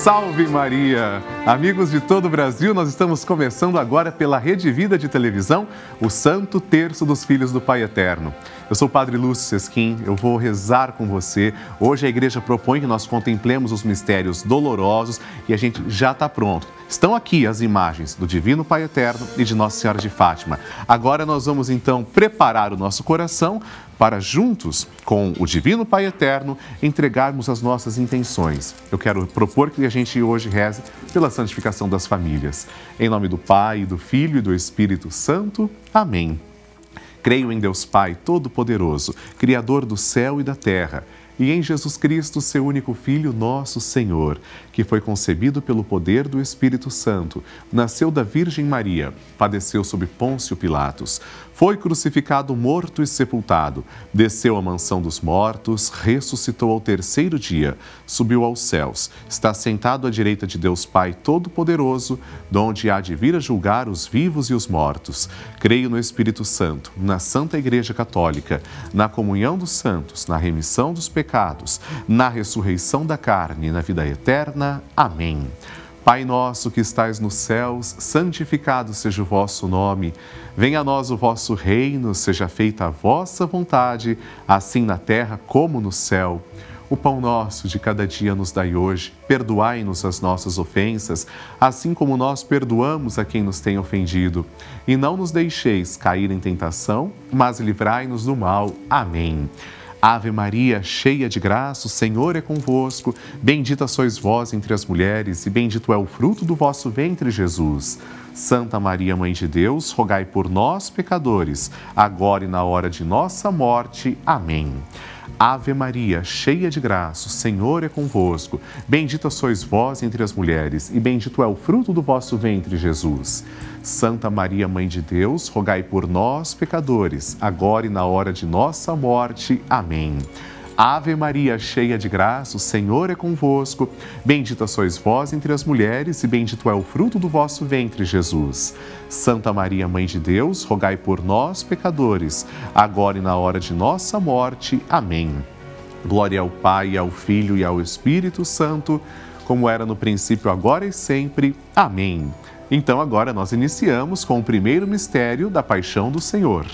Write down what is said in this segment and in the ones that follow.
Salve Maria! Amigos de todo o Brasil, nós estamos começando agora pela Rede Vida de Televisão, o Santo Terço dos Filhos do Pai Eterno. Eu sou o Padre Lúcio Sesquim, eu vou rezar com você. Hoje a igreja propõe que nós contemplemos os mistérios dolorosos e a gente já está pronto. Estão aqui as imagens do Divino Pai Eterno e de Nossa Senhora de Fátima. Agora nós vamos então preparar o nosso coração para juntos, com o Divino Pai Eterno, entregarmos as nossas intenções. Eu quero propor que a gente hoje reze pela santificação das famílias. Em nome do Pai, do Filho e do Espírito Santo. Amém. Creio em Deus Pai Todo-Poderoso, Criador do céu e da terra, e em Jesus Cristo, seu único Filho, nosso Senhor, que foi concebido pelo poder do Espírito Santo, nasceu da Virgem Maria, padeceu sob Pôncio Pilatos, foi crucificado, morto e sepultado, desceu à mansão dos mortos, ressuscitou ao terceiro dia, subiu aos céus, está sentado à direita de Deus Pai Todo-Poderoso, donde há de vir a julgar os vivos e os mortos. Creio no Espírito Santo, na Santa Igreja Católica, na comunhão dos santos, na remissão dos pecados, na ressurreição da carne e na vida eterna. Amém. Pai nosso que estais nos céus, santificado seja o vosso nome. Venha a nós o vosso reino, seja feita a vossa vontade, assim na terra como no céu. O pão nosso de cada dia nos dai hoje. Perdoai-nos as nossas ofensas, assim como nós perdoamos a quem nos tem ofendido. E não nos deixeis cair em tentação, mas livrai-nos do mal. Amém. Ave Maria, cheia de graça, o Senhor é convosco. Bendita sois vós entre as mulheres, e bendito é o fruto do vosso ventre, Jesus. Santa Maria, Mãe de Deus, rogai por nós, pecadores, agora e na hora de nossa morte. Amém. Ave Maria, cheia de graça, o Senhor é convosco. Bendita sois vós entre as mulheres, e bendito é o fruto do vosso ventre, Jesus. Santa Maria, Mãe de Deus, rogai por nós, pecadores, agora e na hora de nossa morte. Amém. Ave Maria, cheia de graça, o Senhor é convosco. Bendita sois vós entre as mulheres, e bendito é o fruto do vosso ventre, Jesus. Santa Maria, Mãe de Deus, rogai por nós, pecadores, agora e na hora de nossa morte. Amém. Glória ao Pai, ao Filho e ao Espírito Santo, como era no princípio, agora e sempre. Amém. Então agora nós iniciamos com o primeiro mistério da Paixão do Senhor.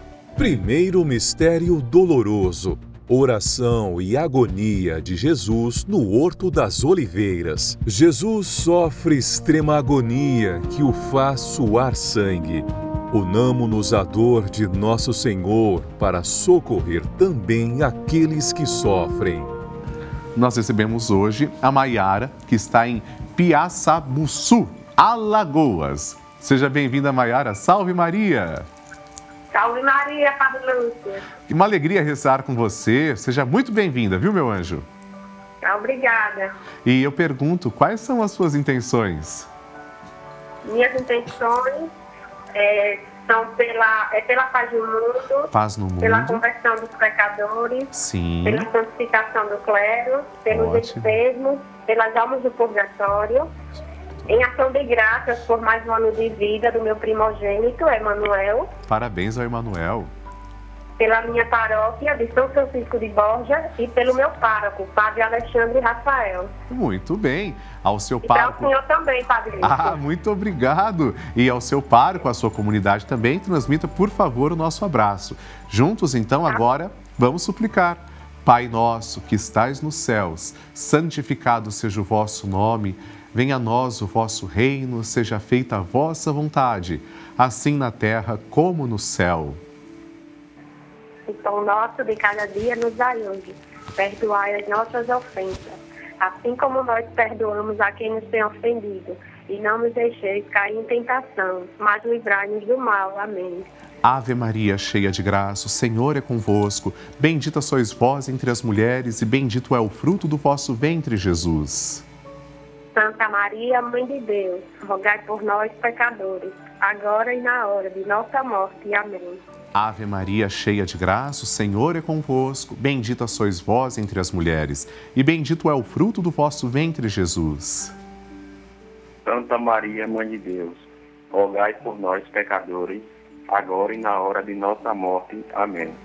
Primeiro mistério doloroso. Oração e agonia de Jesus no Horto das Oliveiras. Jesus sofre extrema agonia que o faz suar sangue. Unamo-nos à dor de Nosso Senhor para socorrer também aqueles que sofrem. Nós recebemos hoje a Maiara, que está em Piaçabuçu, Alagoas. Seja bem-vinda, Maiara. Salve Maria! Salve Maria, Padre Lúcio. Uma alegria rezar com você. Seja muito bem-vinda, viu, meu anjo? Obrigada. E eu pergunto, quais são as suas intenções? Minhas intenções são pela paz no mundo, Paz no mundo. Pela conversão dos pecadores, Sim. Pela santificação do clero, pelos Ótimo. enfermos, pelas almas do purgatório, em ação de graças por mais um ano de vida do meu primogênito, Emanuel. Parabéns ao Emanuel. Pela minha paróquia de São Francisco de Borja e pelo meu pároco, Padre Alexandre Rafael. Muito bem. Ao seu E para o pároco. senhor também, Padre Lúcio. Ah, muito obrigado. E ao seu pároco, à sua comunidade também, transmita, por favor, o nosso abraço. Juntos, então, agora, vamos suplicar. Pai nosso, que estais nos céus, santificado seja o vosso nome. Venha a nós o vosso reino, seja feita a vossa vontade, assim na terra como no céu. O pão nosso de cada dia nos dai hoje. Perdoai as nossas ofensas, assim como nós perdoamos a quem nos tem ofendido. E não nos deixeis cair em tentação, mas livrai-nos do mal. Amém. Ave Maria, cheia de graça, o Senhor é convosco. Bendita sois vós entre as mulheres, e bendito é o fruto do vosso ventre, Jesus. Santa Maria, Mãe de Deus, rogai por nós, pecadores, agora e na hora de nossa morte. Amém. Ave Maria, cheia de graça, o Senhor é convosco. Bendita sois vós entre as mulheres, e bendito é o fruto do vosso ventre, Jesus. Santa Maria, Mãe de Deus, rogai por nós, pecadores, agora e na hora de nossa morte. Amém.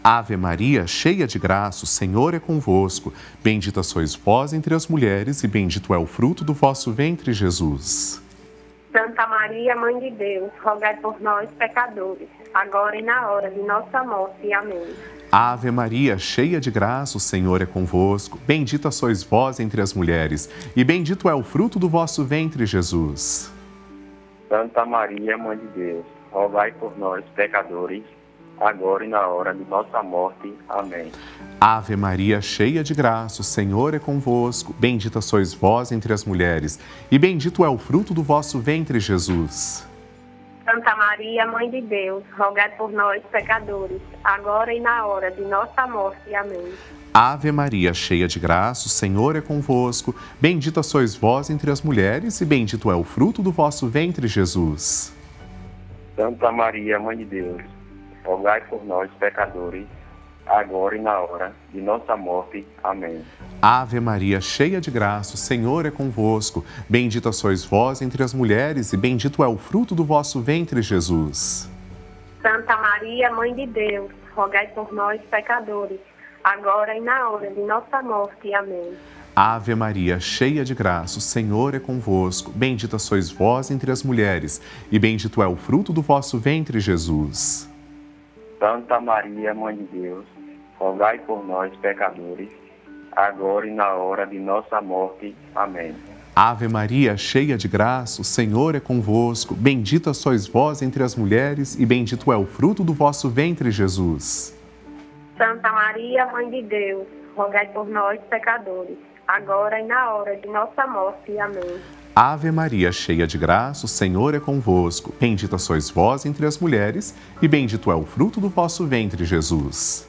Ave Maria, cheia de graça, o Senhor é convosco. Bendita sois vós entre as mulheres e bendito é o fruto do vosso ventre, Jesus. Santa Maria, Mãe de Deus, rogai por nós, pecadores, agora e na hora de nossa morte. Amém. Ave Maria, cheia de graça, o Senhor é convosco. Bendita sois vós entre as mulheres e bendito é o fruto do vosso ventre, Jesus. Santa Maria, Mãe de Deus, rogai por nós, pecadores, agora e na hora de nossa morte. Amém. Ave Maria, cheia de graça, o Senhor é convosco. Bendita sois vós entre as mulheres e bendito é o fruto do vosso ventre, Jesus. Santa Maria, Mãe de Deus, rogai por nós, pecadores, agora e na hora de nossa morte. Amém. Ave Maria, cheia de graça, o Senhor é convosco. Bendita sois vós entre as mulheres e bendito é o fruto do vosso ventre, Jesus. Santa Maria, Mãe de Deus, rogai por nós, pecadores, agora e na hora de nossa morte. Amém. Ave Maria, cheia de graça, o Senhor é convosco. Bendita sois vós entre as mulheres e bendito é o fruto do vosso ventre, Jesus. Santa Maria, Mãe de Deus, rogai por nós, pecadores, agora e na hora de nossa morte. Amém. Ave Maria, cheia de graça, o Senhor é convosco. Bendita sois vós entre as mulheres e bendito é o fruto do vosso ventre, Jesus. Santa Maria, Mãe de Deus, rogai por nós, pecadores, agora e na hora de nossa morte. Amém. Ave Maria, cheia de graça, o Senhor é convosco. Bendita sois vós entre as mulheres e bendito é o fruto do vosso ventre, Jesus. Santa Maria, Mãe de Deus, rogai por nós, pecadores, agora e na hora de nossa morte. Amém. Ave Maria, cheia de graça, o Senhor é convosco. Bendita sois vós entre as mulheres e bendito é o fruto do vosso ventre, Jesus.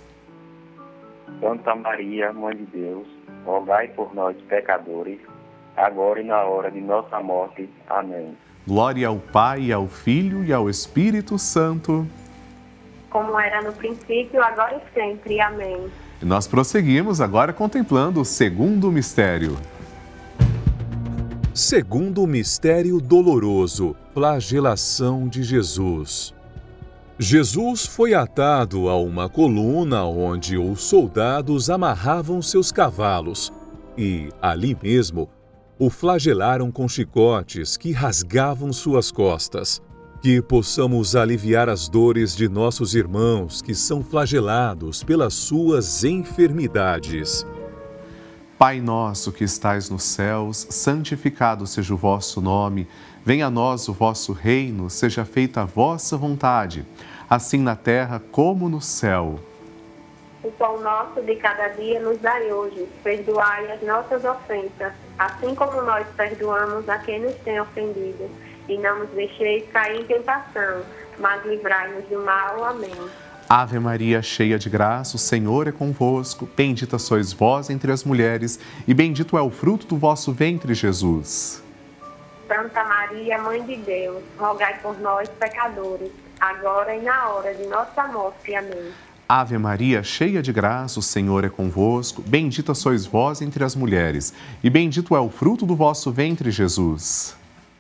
Santa Maria, Mãe de Deus, rogai por nós, pecadores, agora e na hora de nossa morte. Amém. Glória ao Pai, ao Filho e ao Espírito Santo. Como era no princípio, agora e sempre. Amém. E nós prosseguimos agora contemplando o segundo mistério. Segundo mistério doloroso, flagelação de Jesus. Jesus foi atado a uma coluna onde os soldados amarravam seus cavalos e, ali mesmo, o flagelaram com chicotes que rasgavam suas costas. Que possamos aliviar as dores de nossos irmãos que são flagelados pelas suas enfermidades. Pai nosso que estais nos céus, santificado seja o vosso nome. Venha a nós o vosso reino, seja feita a vossa vontade, assim na terra como no céu. O pão nosso de cada dia nos dai hoje. Perdoai as nossas ofensas, assim como nós perdoamos a quem nos tem ofendido. E não nos deixeis cair em tentação, mas livrai-nos do mal. Amém. Ave Maria, cheia de graça, o Senhor é convosco. Bendita sois vós entre as mulheres e bendito é o fruto do vosso ventre, Jesus. Santa Maria, Mãe de Deus, rogai por nós, pecadores, agora e na hora de nossa morte. Amém. Ave Maria, cheia de graça, o Senhor é convosco. Bendita sois vós entre as mulheres e bendito é o fruto do vosso ventre, Jesus.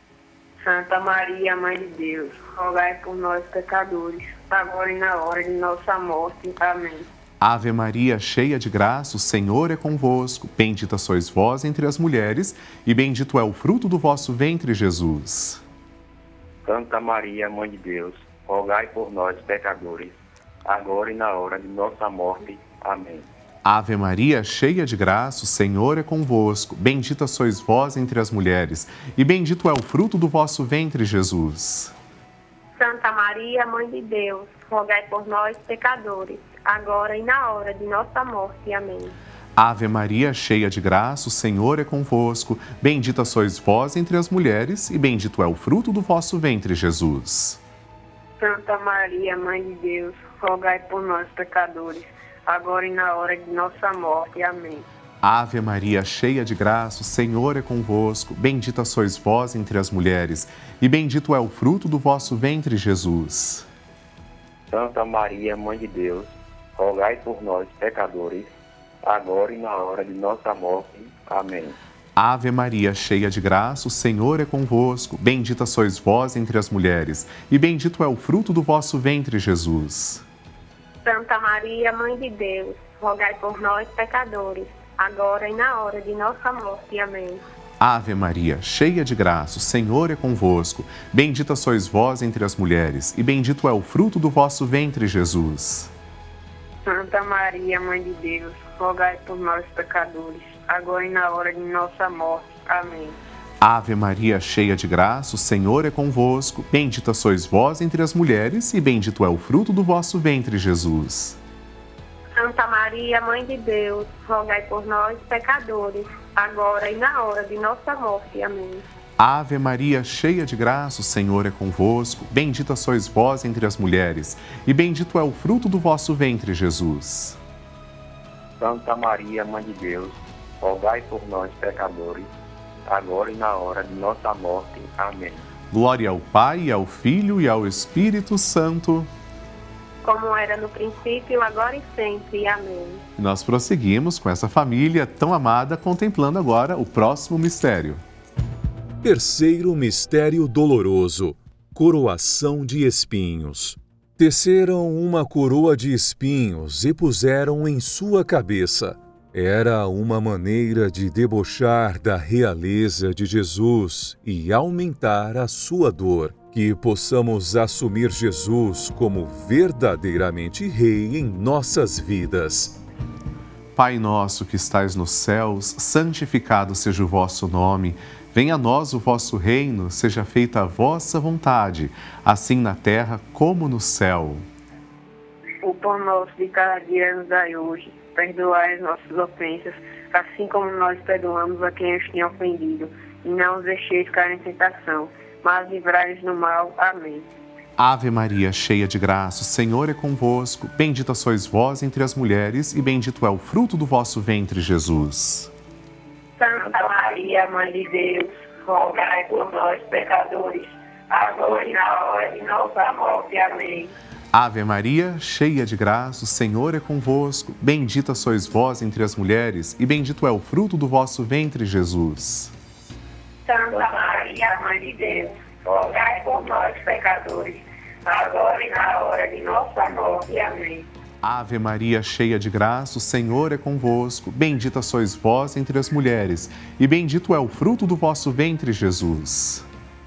Santa Maria, Mãe de Deus, rogai por nós, pecadores, agora e na hora de nossa morte. Amém. Ave Maria, cheia de graça, o Senhor é convosco. Bendita sois vós entre as mulheres e bendito é o fruto do vosso ventre, Jesus. Santa Maria, Mãe de Deus, rogai por nós, pecadores, agora e na hora de nossa morte. Amém. Ave Maria, cheia de graça, o Senhor é convosco. Bendita sois vós entre as mulheres e bendito é o fruto do vosso ventre, Jesus. Santa Maria, Mãe de Deus, rogai por nós, pecadores, agora e na hora de nossa morte. Amém. Ave Maria, cheia de graça, o Senhor é convosco. Bendita sois vós entre as mulheres e bendito é o fruto do vosso ventre, Jesus. Santa Maria, Mãe de Deus, rogai por nós, pecadores, agora e na hora de nossa morte. Amém. Ave Maria, cheia de graça, o Senhor é convosco. Bendita sois vós entre as mulheres e bendito é o fruto do vosso ventre, Jesus. Santa Maria, Mãe de Deus, rogai por nós, pecadores, agora e na hora de nossa morte. Amém. Ave Maria, cheia de graça, o Senhor é convosco. Bendita sois vós entre as mulheres e bendito é o fruto do vosso ventre, Jesus. Santa Maria, Mãe de Deus, rogai por nós, pecadores, agora e na hora de nossa morte. Amém. Ave Maria, cheia de graça, o Senhor é convosco. Bendita sois vós entre as mulheres, e bendito é o fruto do vosso ventre, Jesus. Santa Maria, Mãe de Deus, rogai por nós, pecadores, agora e na hora de nossa morte. Amém. Ave Maria, cheia de graça, o Senhor é convosco. Bendita sois vós entre as mulheres, e bendito é o fruto do vosso ventre, Jesus. Santa Maria, Mãe de Deus, rogai por nós, pecadores, agora e na hora de nossa morte. Amém. Ave Maria, cheia de graça, o Senhor é convosco. Bendita sois vós entre as mulheres, e bendito é o fruto do vosso ventre, Jesus. Santa Maria, Mãe de Deus, rogai por nós, pecadores, agora e na hora de nossa morte. Amém. Glória ao Pai, e ao Filho e ao Espírito Santo. Como era no princípio, agora e sempre. Amém. E nós prosseguimos com essa família tão amada, contemplando agora o próximo mistério. Terceiro mistério doloroso, coroação de espinhos. Teceram uma coroa de espinhos e puseram em sua cabeça. Era uma maneira de debochar da realeza de Jesus e aumentar a sua dor. Que possamos assumir Jesus como verdadeiramente Rei em nossas vidas. Pai nosso que estais nos céus, santificado seja o vosso nome. Venha a nós o vosso reino, seja feita a vossa vontade, assim na terra como no céu. O pão nosso de cada dia nos dai hoje. Perdoai as nossas ofensas, assim como nós perdoamos a quem nos tem ofendido. E não os deixeis cair em tentação, mas livrai-nos do mal. Amém. Ave Maria, cheia de graça, o Senhor é convosco. Bendita sois vós entre as mulheres, e bendito é o fruto do vosso ventre, Jesus. Santa Maria, Mãe de Deus, rogai por nós, pecadores, agora e na hora de nossa morte. Amém. Ave Maria, cheia de graça, o Senhor é convosco. Bendita sois vós entre as mulheres, e bendito é o fruto do vosso ventre, Jesus. Santa Maria, Mãe de Deus, rogai por nós, pecadores, agora e na hora de nossa morte. Amém. Ave Maria, cheia de graça, o Senhor é convosco. Bendita sois vós entre as mulheres, e bendito é o fruto do vosso ventre, Jesus.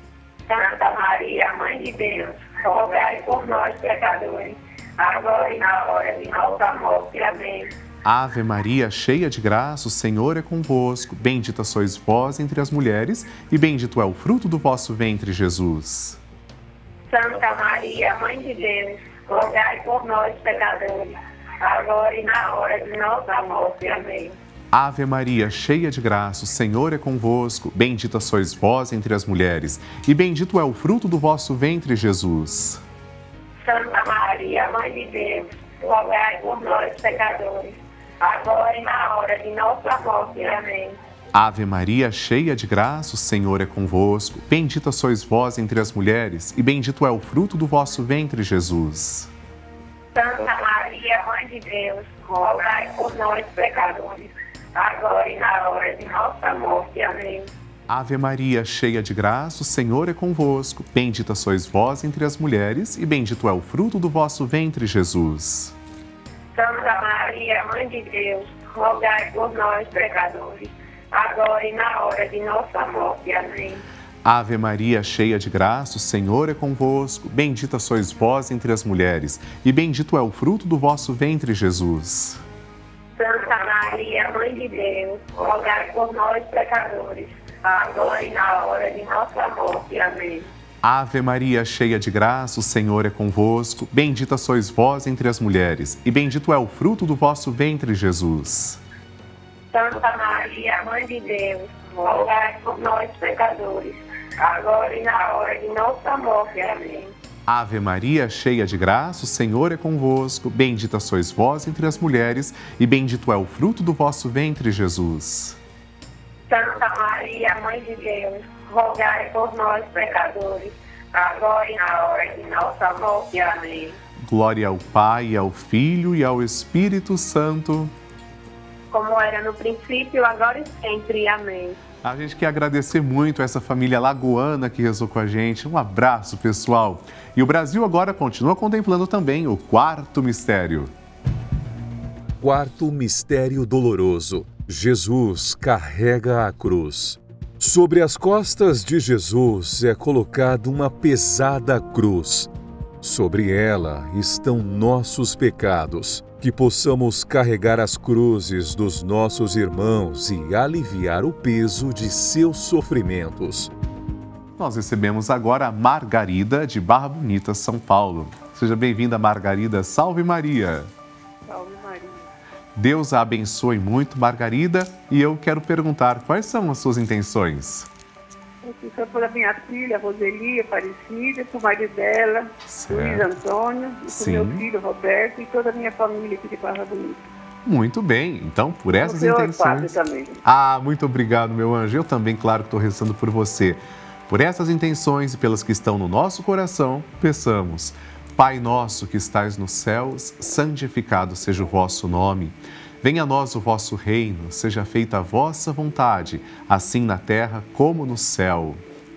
Santa Maria, Mãe de Deus, rogai por nós, pecadores, agora e na hora de nossa morte. Amém. Ave Maria, cheia de graça, o Senhor é convosco. Bendita sois vós entre as mulheres, e bendito é o fruto do vosso ventre, Jesus. Santa Maria, Mãe de Deus, rogai por nós, pecadores, agora e na hora de nossa morte. Amém. Ave Maria, cheia de graça, o Senhor é convosco. Bendita sois vós entre as mulheres, e bendito é o fruto do vosso ventre, Jesus. Santa Maria, Mãe de Deus, rogai por nós, pecadores, agora e na hora de nossa morte. Amém. Ave Maria, cheia de graça, o Senhor é convosco. Bendita sois vós entre as mulheres, e bendito é o fruto do vosso ventre, Jesus. Santa Maria, Mãe de Deus, rogai por nós, pecadores, agora e na hora de nossa morte. Amém. Ave Maria, cheia de graça, o Senhor é convosco. Bendita sois vós entre as mulheres, e bendito é o fruto do vosso ventre, Jesus. Santa Maria, Mãe de Deus, rogai por nós, pecadores, agora e na hora de nossa morte. Amém. Ave Maria, cheia de graça, o Senhor é convosco. Bendita sois vós entre as mulheres, e bendito é o fruto do vosso ventre, Jesus. Santa Maria, Mãe de Deus, rogai por nós, pecadores, agora e na hora de nossa morte. Amém. Ave Maria, cheia de graça, o Senhor é convosco. Bendita sois vós entre as mulheres, e bendito é o fruto do vosso ventre, Jesus. Santa Maria, Mãe de Deus, rogai por nós, pecadores, agora e na hora de nossa morte. Amém. Ave Maria, cheia de graça, o Senhor é convosco. Bendita sois vós entre as mulheres, e bendito é o fruto do vosso ventre, Jesus. Santa Maria, Mãe de Deus, rogai por nós, pecadores, agora e na hora de nossa morte. Amém. Glória ao Pai, ao Filho e ao Espírito Santo. Como era no princípio, agora e sempre. Amém. A gente quer agradecer muito a essa família lagoana que rezou com a gente. Um abraço, pessoal. E o Brasil agora continua contemplando também o quarto mistério. Quarto mistério doloroso. Jesus carrega a cruz. Sobre as costas de Jesus é colocada uma pesada cruz. Sobre ela estão nossos pecados. Que possamos carregar as cruzes dos nossos irmãos e aliviar o peso de seus sofrimentos. Nós recebemos agora a Margarida de Barra Bonita, São Paulo. Seja bem-vinda, Margarida. Salve Maria! Salve Maria. Deus a abençoe muito, Margarida. E eu quero perguntar, quais são as suas intenções? Isso é por a minha filha, Roseli Aparecida, por o marido dela, Luiz Antônio, e por meu filho, Roberto, e toda a minha família aqui de Barra Bonita. Muito bem. Então, por essas intenções... Padre também. Muito obrigado, meu anjo. Eu também, claro, que estou rezando por você. Por essas intenções e pelas que estão no nosso coração, peçamos. Pai nosso que estais nos céus, santificado seja o vosso nome. Venha a nós o vosso reino, seja feita a vossa vontade, assim na terra como no céu.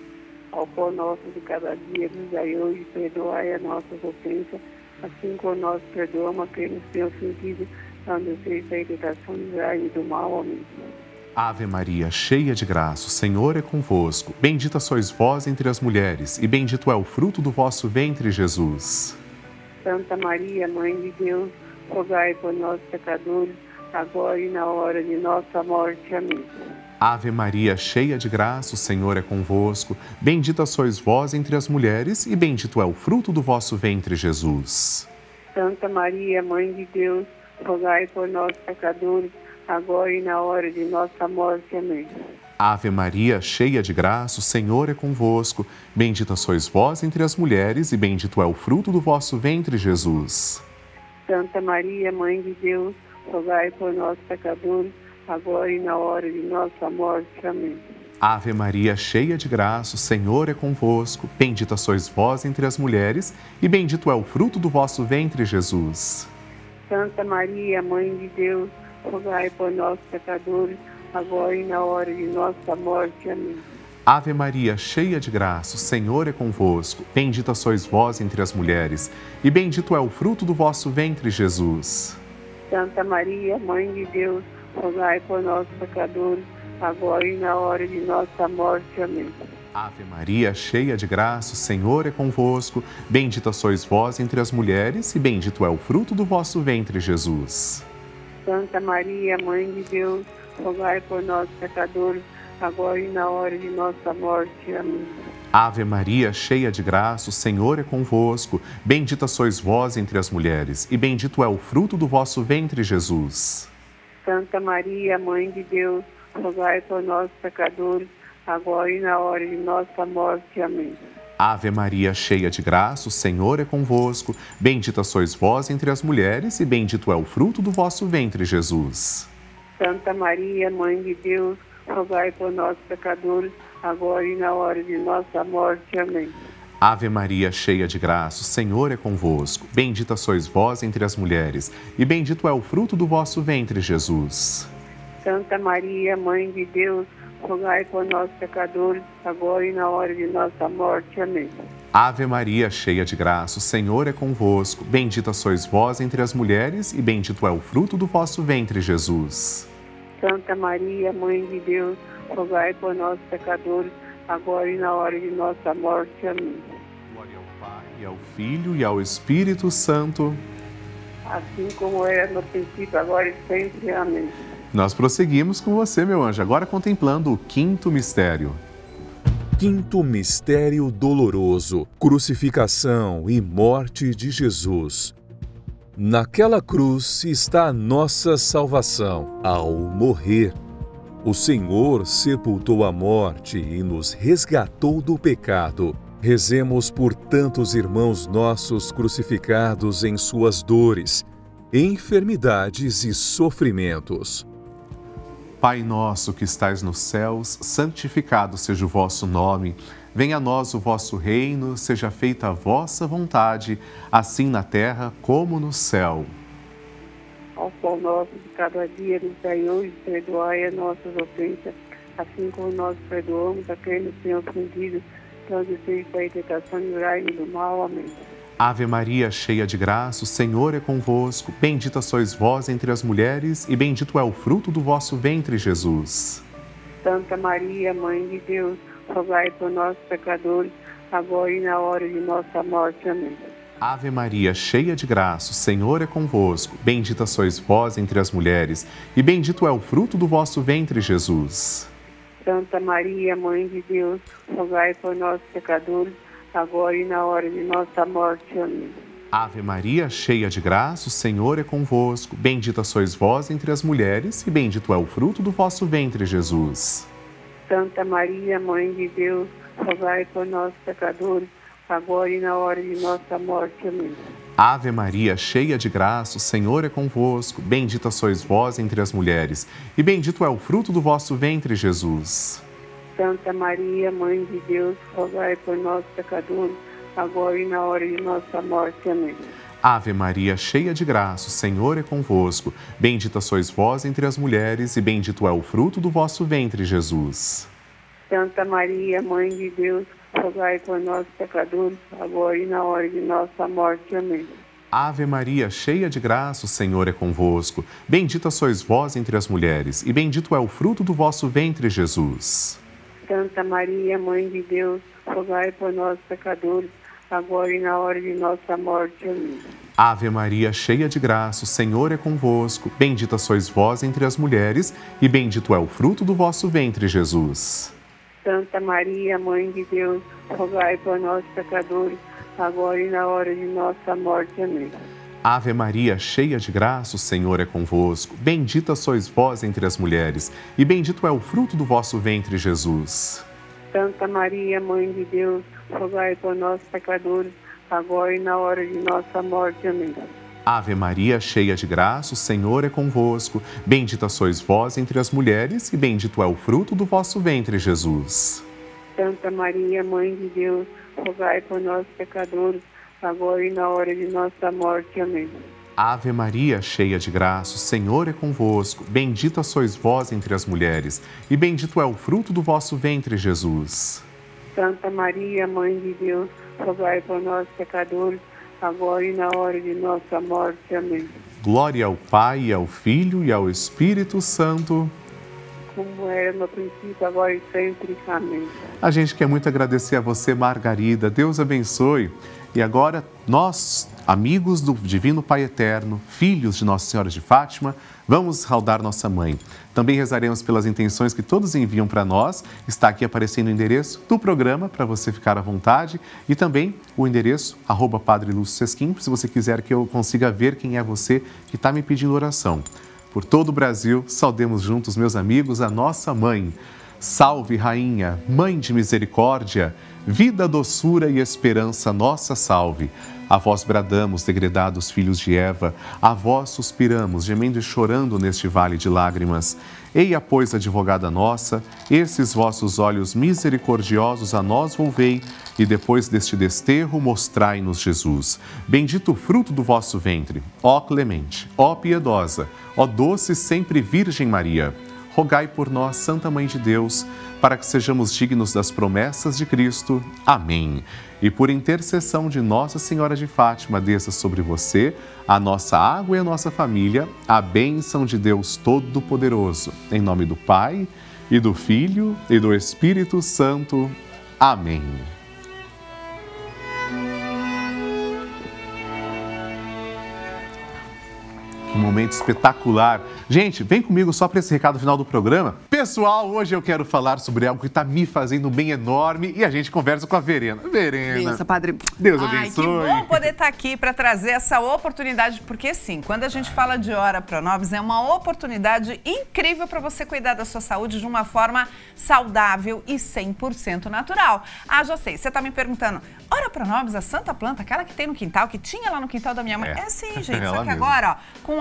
Ao pão nosso de cada dia, nos dai hoje, perdoai as nossas ofensas, assim como nós perdoamos a quem nos tem ofendido, não nos deixe a tentação e do mal. Amém. Ave Maria, cheia de graça, o Senhor é convosco. Bendita sois vós entre as mulheres, e bendito é o fruto do vosso ventre, Jesus. Santa Maria, Mãe de Deus, rogai por nós, pecadores, agora e na hora de nossa morte. Amém. Ave Maria, cheia de graça, o Senhor é convosco. Bendita sois vós entre as mulheres, e bendito é o fruto do vosso ventre, Jesus. Santa Maria, Mãe de Deus, rogai por nós, pecadores, agora e na hora de nossa morte. Amém. Ave Maria, cheia de graça, o Senhor é convosco. Bendita sois vós entre as mulheres, e bendito é o fruto do vosso ventre, Jesus. Santa Maria, Mãe de Deus, rogai por nós, pecadores, agora e na hora de nossa morte. Amém. Ave Maria, cheia de graça, o Senhor é convosco. Bendita sois vós entre as mulheres, e bendito é o fruto do vosso ventre, Jesus. Santa Maria, Mãe de Deus, rogai por nós, pecadores, agora e na hora de nossa morte. Amém. Ave Maria, cheia de graça, o Senhor é convosco. Bendita sois vós entre as mulheres, e bendito é o fruto do vosso ventre, Jesus. Santa Maria, Mãe de Deus, rogai por nós, pecadores, agora e na hora de nossa morte. Amém. Ave Maria, cheia de graça, o Senhor é convosco. Bendita sois vós entre as mulheres, e bendito é o fruto do vosso ventre, Jesus. Santa Maria, Mãe de Deus, rogai por nós, pecadores, agora e na hora de nossa morte. Amém. Ave Maria, cheia de graça, o Senhor é convosco. Bendita sois vós entre as mulheres, e bendito é o fruto do vosso ventre, Jesus. Santa Maria, Mãe de Deus, rogai por nós, pecadores, agora e na hora de nossa morte. Amém. Ave Maria, cheia de graça, o Senhor é convosco. Bendita sois vós entre as mulheres, e bendito é o fruto do vosso ventre, Jesus. Santa Maria, Mãe de Deus, rogai por nós, pecadores, agora e na hora de nossa morte. Amém. Ave Maria, cheia de graça, o Senhor é convosco. Bendita sois vós entre as mulheres, e bendito é o fruto do vosso ventre, Jesus. Santa Maria, Mãe de Deus, rogai por nós, pecadores, agora e na hora de nossa morte. Amém. Ave Maria, cheia de graça, o Senhor é convosco. Bendita sois vós entre as mulheres, e bendito é o fruto do vosso ventre, Jesus. Santa Maria, Mãe de Deus, rogai por nós, pecadores, agora e na hora de nossa morte. Amém. Glória ao Pai, e ao Filho, e ao Espírito Santo. Assim como era no princípio, agora e sempre. Amém. Nós prosseguimos com você, meu anjo, agora contemplando o quinto mistério. Quinto mistério doloroso: crucificação e morte de Jesus. Naquela cruz está a nossa salvação. Ao morrer, o Senhor sepultou a morte e nos resgatou do pecado. Rezemos por tantos irmãos nossos crucificados em suas dores, enfermidades e sofrimentos. Pai nosso que estais nos céus, santificado seja o vosso nome. Venha a nós o vosso reino, seja feita a vossa vontade, assim na terra como no céu. Ao pão nosso de cada dia, nos dai hoje, perdoai as nossas ofensas, assim como nós perdoamos a quem nos tem ofendido. Não deixeis cair em tentação e livrai-nos do mal. Amém. Ave Maria, cheia de graça, o Senhor é convosco. Bendita sois vós entre as mulheres e bendito é o fruto do vosso ventre, Jesus. Santa Maria, Mãe de Deus, rogai por nós, pecadores, agora e na hora de nossa morte. Amém. Ave Maria, cheia de graça, o Senhor é convosco. Bendita sois vós entre as mulheres e bendito é o fruto do vosso ventre, Jesus. Santa Maria, Mãe de Deus, rogai por nós, pecadores, agora e na hora de nossa morte. Amém. Ave Maria, cheia de graça, o Senhor é convosco. Bendita sois vós entre as mulheres e bendito é o fruto do vosso ventre, Jesus. Santa Maria, Mãe de Deus, rogai por nós, pecadores, agora e na hora de nossa morte. Amém. Ave Maria, cheia de graça, o Senhor é convosco. Bendita sois vós entre as mulheres e bendito é o fruto do vosso ventre, Jesus. Santa Maria, Mãe de Deus, rogai por nós, pecadores, agora e na hora de nossa morte. Amém. Ave Maria, cheia de graça, o Senhor é convosco. Bendita sois vós entre as mulheres e bendito é o fruto do vosso ventre, Jesus. Santa Maria, Mãe de Deus, rogai por nós, pecadores, agora e na hora de nossa morte. Amém. Ave Maria, cheia de graça, o Senhor é convosco. Bendita sois vós entre as mulheres e bendito é o fruto do vosso ventre, Jesus. Santa Maria, Mãe de Deus, rogai por nós, pecadores, agora e na hora de nossa morte. Amém. Ave Maria, cheia de graça, o Senhor é convosco. Bendita sois vós entre as mulheres e bendito é o fruto do vosso ventre, Jesus. Santa Maria, Mãe de Deus, rogai por nós, pecadores, agora e na hora de nossa morte. Amém. Ave Maria, cheia de graça, o Senhor é convosco. Bendita sois vós entre as mulheres e bendito é o fruto do vosso ventre, Jesus. Santa Maria, Mãe de Deus, rogai por nós, pecadores, agora e na hora de nossa morte. Amém. Ave Maria, cheia de graça, o Senhor é convosco. Bendita sois vós entre as mulheres e bendito é o fruto do vosso ventre, Jesus. Santa Maria, Mãe de Deus, rogai por nós, pecadores, agora e na hora de nossa morte. Amém. Ave Maria, cheia de graça, o Senhor é convosco. Bendita sois vós entre as mulheres e bendito é o fruto do vosso ventre, Jesus. Santa Maria, Mãe de Deus, rogai por nós, pecadores, agora e na hora de nossa morte. Amém. Glória ao Pai, ao Filho e ao Espírito Santo. Como era no princípio, agora e sempre. Amém. A gente quer muito agradecer a você, Margarida. Deus abençoe. E agora, nós, amigos do Divino Pai Eterno, filhos de Nossa Senhora de Fátima, vamos saudar nossa mãe. Também rezaremos pelas intenções que todos enviam para nós. Está aqui aparecendo o endereço do programa para você ficar à vontade e também o endereço @Padre Lúcio Sesquim, se você quiser que eu consiga ver quem é você que está me pedindo oração. Por todo o Brasil, saudemos juntos, meus amigos, a nossa mãe. Salve, Rainha, Mãe de Misericórdia, vida, doçura e esperança, nossa salve. A vós bradamos, degredados filhos de Eva, a vós suspiramos, gemendo e chorando neste vale de lágrimas. Eia, pois, advogada nossa, esses vossos olhos misericordiosos a nós volvei, e depois deste desterro mostrai-nos Jesus. Bendito o fruto do vosso ventre, ó clemente, ó piedosa, ó doce sempre Virgem Maria. Rogai por nós, Santa Mãe de Deus, para que sejamos dignos das promessas de Cristo. Amém. E por intercessão de Nossa Senhora de Fátima, desça sobre você, a nossa água e a nossa família, a bênção de Deus Todo-Poderoso. Em nome do Pai, e do Filho, e do Espírito Santo. Amém. Um momento espetacular. Gente, vem comigo só para esse recado final do programa. Pessoal, hoje eu quero falar sobre algo que está me fazendo um bem enorme e a gente conversa com a Verena. Verena. Benção, Padre. Deus abençoe. Que bom poder estar aqui para trazer essa oportunidade, porque sim, quando a gente fala de Ora Pro Nobis, é uma oportunidade incrível para você cuidar da sua saúde de uma forma saudável e 100% natural. Ah, já sei, você está me perguntando, Ora Pro Nobis, a santa planta, aquela que tem no quintal, que tinha lá no quintal da minha mãe? É sim, gente, só que agora, ó, com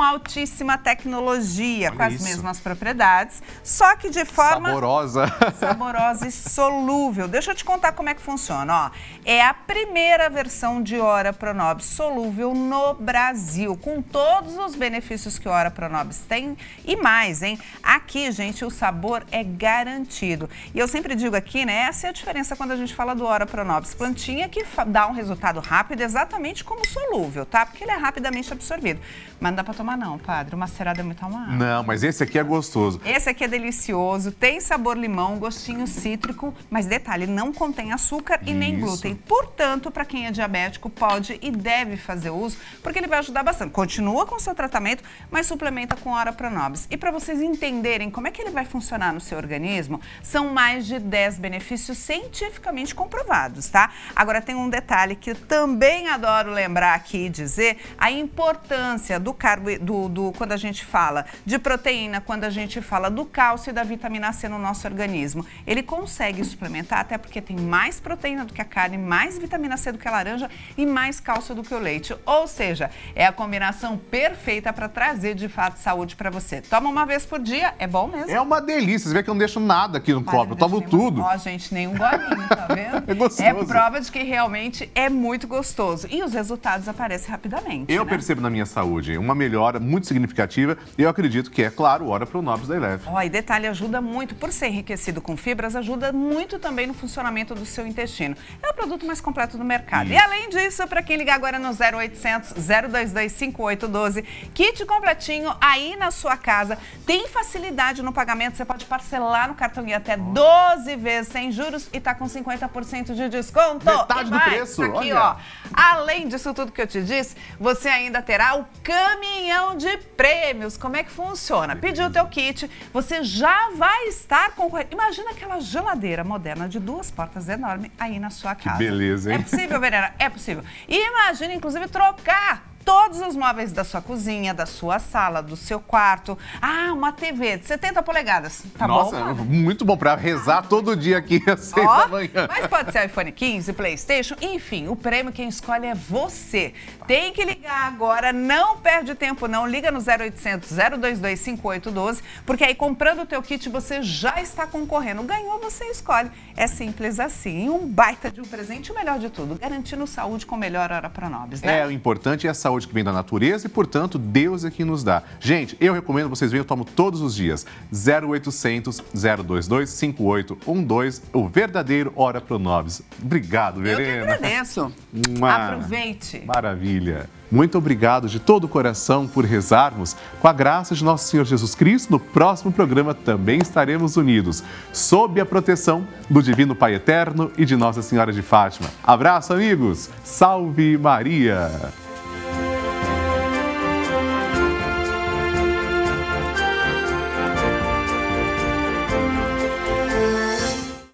altíssima tecnologia, Olha com as isso. mesmas propriedades, só que de forma saborosa e solúvel. Deixa eu te contar como é que funciona. Ó, é a primeira versão de Ora Pronobis solúvel no Brasil, com todos os benefícios que o Ora Pronobis tem e mais, hein? Aqui, gente, o sabor é garantido. E eu sempre digo aqui, né? Essa é a diferença quando a gente fala do Ora Pronobis. Plantinha que dá um resultado rápido, exatamente como o solúvel, tá? Porque ele é rapidamente absorvido. Mas não dá pra tomar não, padre. O macerado é muito amargo. Não, mas esse aqui é gostoso. Esse aqui é delicioso, tem sabor limão, gostinho cítrico, mas detalhe, não contém açúcar e nem glúten. Portanto, para quem é diabético, pode e deve fazer uso, porque ele vai ajudar bastante. Continua com o seu tratamento, mas suplementa com Ora Pronobis. E para vocês entenderem como é que ele vai funcionar no seu organismo, são mais de 10 benefícios cientificamente comprovados, tá? Agora tem um detalhe que eu também adoro lembrar aqui e dizer, a importância do quando a gente fala de proteína, quando a gente fala do cálcio e da vitamina C no nosso organismo. Ele consegue suplementar, até porque tem mais proteína do que a carne, mais vitamina C do que a laranja e mais cálcio do que o leite. Ou seja, é a combinação perfeita para trazer, de fato, saúde para você. Toma uma vez por dia, é bom mesmo. É uma delícia. Você vê que eu não deixo nada aqui no copo, eu tomo tudo. Ó, gente, nenhum golinho, tá vendo? É gostoso. É prova de que realmente é muito gostoso. E os resultados aparecem rapidamente, Eu né? percebo na minha saúde uma melhora muito significativa e eu acredito que é, claro, o Ora Pronobis da Eleve. Ó, e detalhe, ajuda muito, por ser enriquecido com fibras, ajuda muito também no funcionamento do seu intestino. É o produto mais completo do mercado. E além disso, para quem ligar agora no 0800 022 5812, kit completinho aí na sua casa, tem facilidade no pagamento, você pode parcelar no cartão em até 12 vezes sem juros e tá com 50% de desconto. Metade do mais, preço, aqui, olha. ó. Além disso tudo que eu te disse, você ainda terá o caminhão de prêmios. Como é que funciona? Pediu o teu kit, você já vai estar concorrendo. Imagina aquela geladeira moderna de 2 portas enorme aí na sua casa. Que beleza, hein? É possível, Verena? É possível. E imagina, inclusive, trocar todos os móveis da sua cozinha, da sua sala, do seu quarto. Ah, uma TV de 70 polegadas. Tá Nossa, bom? muito bom para rezar todo dia aqui às 6 da manhã. Mas pode ser iPhone 15, PlayStation, enfim, o prêmio quem escolhe é você. Tem que ligar agora, não perde tempo não, liga no 0800 022 5812, porque aí comprando o teu kit você já está concorrendo. Ganhou, você escolhe. É simples assim. E um baita de um presente, o melhor de tudo, garantindo saúde com melhor Ora Pronobis, né? É, o importante é a saúde que vem da natureza e, portanto, Deus é quem nos dá. Gente, eu recomendo vocês verem, eu tomo todos os dias. 0800 022 5812, o verdadeiro Ora Pronobis. Obrigado, Verena. Eu que agradeço. Aproveite. Maravilha. Muito obrigado de todo o coração por rezarmos. Com a graça de nosso Senhor Jesus Cristo, no próximo programa também estaremos unidos, sob a proteção do Divino Pai Eterno e de Nossa Senhora de Fátima. Abraço, amigos. Salve Maria.